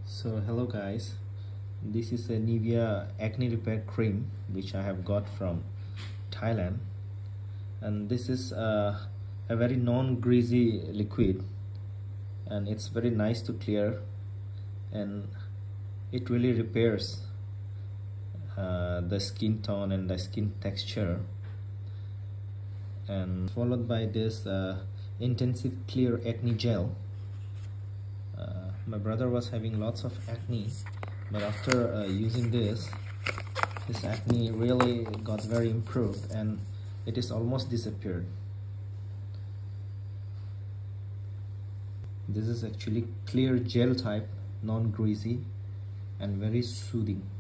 So hello guys, this is a Nivea acne repair cream which I have got from Thailand, and this is a very non-greasy liquid, and it's very nice to clear, and it really repairs the skin tone and the skin texture. And followed by this intensive clear acne gel. My brother was having lots of acne, but after using this, his acne really got very improved and it is almost disappeared. This is actually clear gel type, non-greasy and very soothing.